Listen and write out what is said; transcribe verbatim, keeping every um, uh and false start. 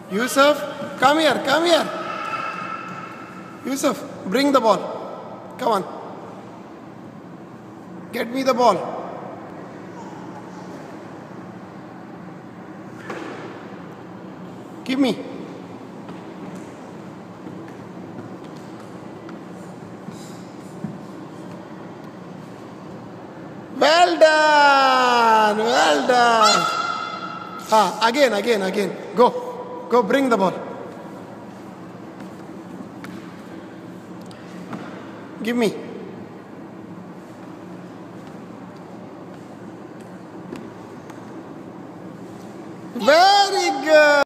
Youssef, come here, come here. Youssef, bring the ball. Come on. Get me the ball. Give me. Well done, well done. Ah, again, again, again. Go, go bring the ball. Give me.